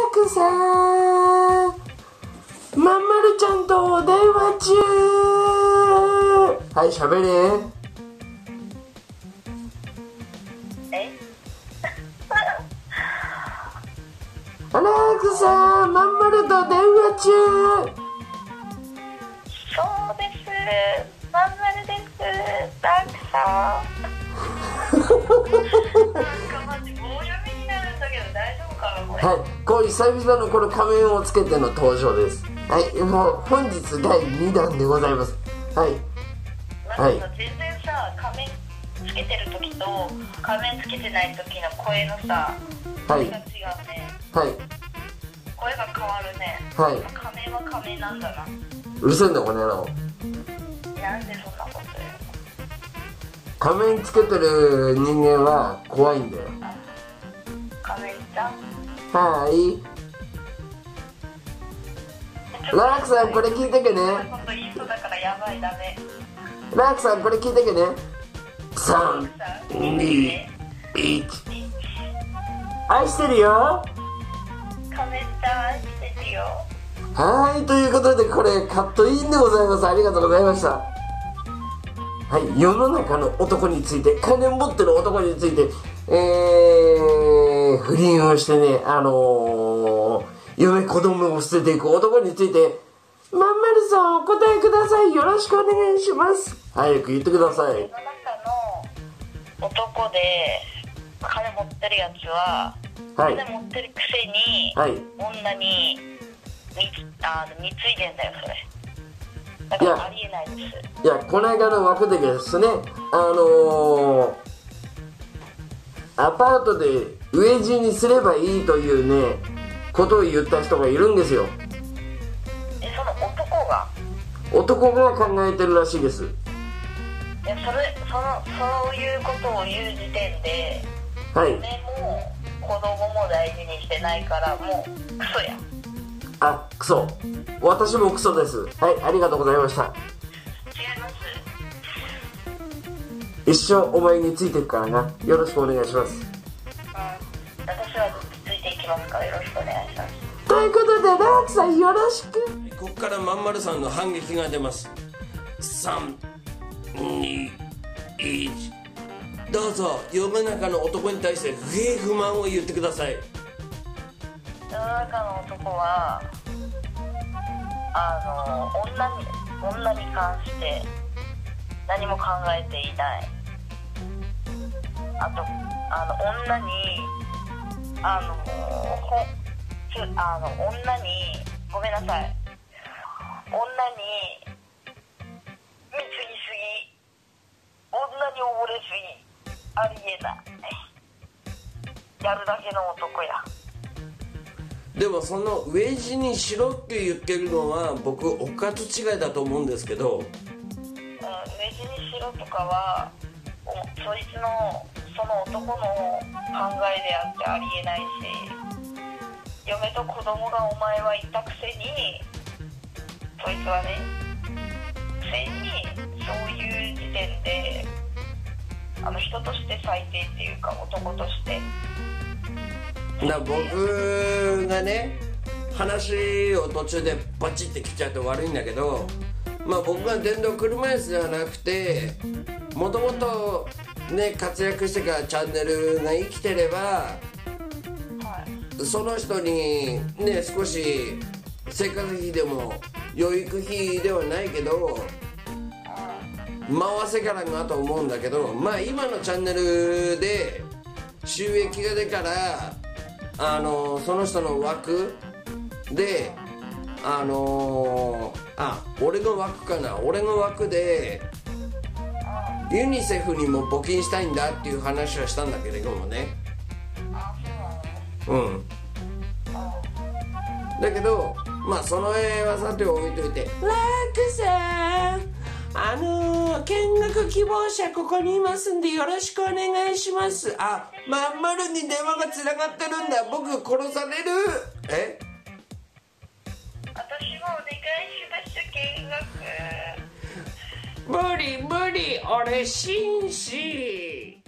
クさん、まんまるちゃんとお電話中。はい、喋れ。アレクさん、まんまると電話中。 そうです。まんまるです。ダークさん。なんかマジ棒読みになるんだけど大丈夫かなこれ。 はい、こういう久々のこの仮面をつけての登場です。はい、もう本日第2弾でございます。はい。 なんか全然さ、仮面つけてる時と仮面つけてない時の声のさ、 はい。 声が違うね。 はい。 声が変わるね。 はい。 仮面は仮面なんだな。 うるせえんだこの野郎。 なんでそんなこと言うの。 仮面つけてる人間は怖いんだよ。 仮面ちゃん。 はい。ラークさんこれ聞いてけね。 今度言いそうだからやばい、ダメ。 ラークさんこれ聞いてけね。3、2、1。愛してるよ。 仮面ちゃん愛してるよ。 はい、ということでこれカットインでございます。ありがとうございました。はい、世の中の男について、金持ってる男について、不倫をしてね、嫁子供を捨てていく男について、まんまるさんお答えください。よろしくお願いします。早く言ってください。 世の中の男で金持ってるやつは、 はい、 金持ってるくせに、 はい、 女に貢いでんだよそれ。だからありえないです。 いや、この間の枠でですね、アパートで飢え死にすればいいというね、ことを言った人がいるんですよ。 その男が考えてるらしいです。 そういうことを言う時点で、 はい。 ね、もう子供も大事にしてないからもうクソや。 あ、クソ。私もクソです。はい、ありがとうございました。 違います。 一生お前についていくからな。よろしくお願いします。 私はついていきますからよろしくお願いします。 ということで、ラークさんよろしく。 ここからまんまるさんの反撃が出ます。3、2、1。どうぞ世の中の男に対して不平不満を言ってください。 世の中の男は女に関して何も考えていない。あと女にごめんなさい、女に貢ぎすぎ、女に溺れすぎ、ありえない。やるだけの男や。 でもその飢え死にしろって言ってるのは僕お門違いだと思うんですけど、 飢え死にしろとかはそいつのその男の考えであってありえないし、嫁と子供がお前は言ったくせに、そいつはね、くせにそういう時点で人として最低っていうか男として僕がね話を途中でバチって切っちゃうと悪いんだけど、僕が電動車椅子ではなくてもともとね活躍してからチャンネルが生きてれば、その人にね少し生活費でも養育費ではないけど回せからなと思うんだけど、今のチャンネルで収益が出たらその人の枠で俺の枠でユニセフにも募金したいんだっていう話はしたんだけれどもね。だけどその絵はさて置いといて、ラークさん見学希望者ここにいますんでよろしくお願いします。まんまるに電話がつながってるんだ。僕殺される。 私もお願いします見学。 無理俺紳士。